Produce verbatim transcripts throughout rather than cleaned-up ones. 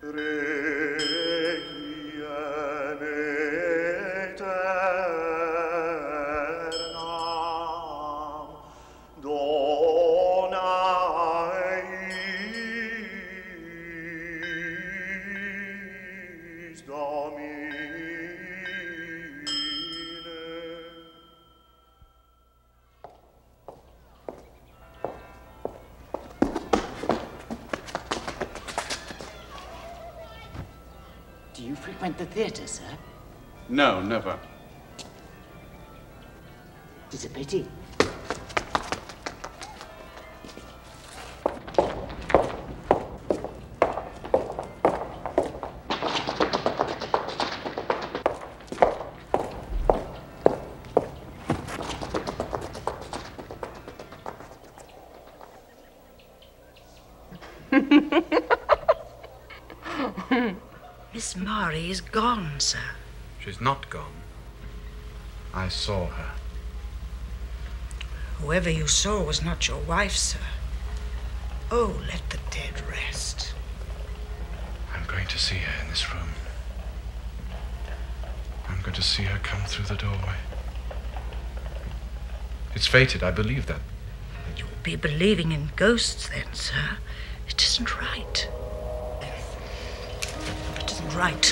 Do you frequent the theatre, sir? No, never. It's a pity. Miss Mari is gone, sir. She's not gone. I saw her. Whoever you saw was not your wife, sir. Oh, let the dead rest. I'm going to see her in this room. I'm going to see her come through the doorway. It's fated, I believe that. You'll be believing in ghosts then, sir. It isn't right. It isn't right.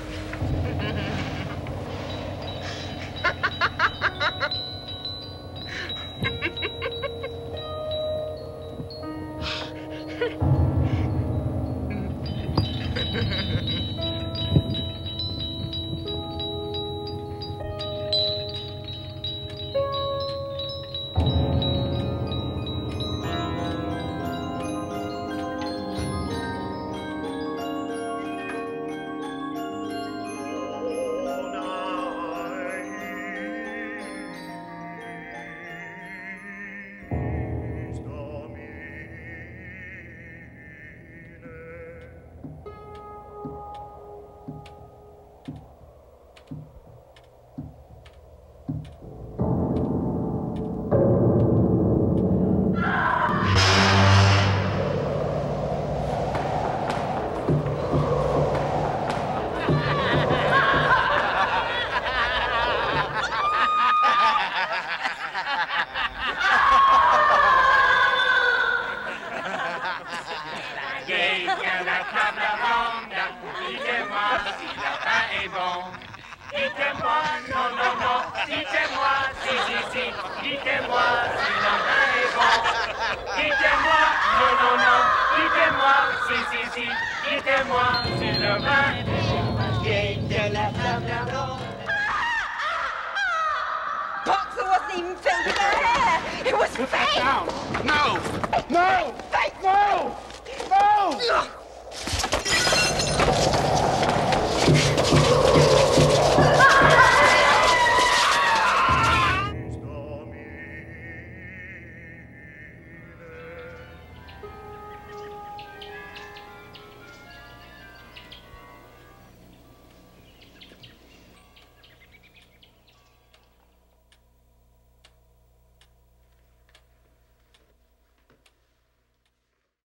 Boxer wasn't even filled with her hair. It was fake. No! No! Fake. No! No!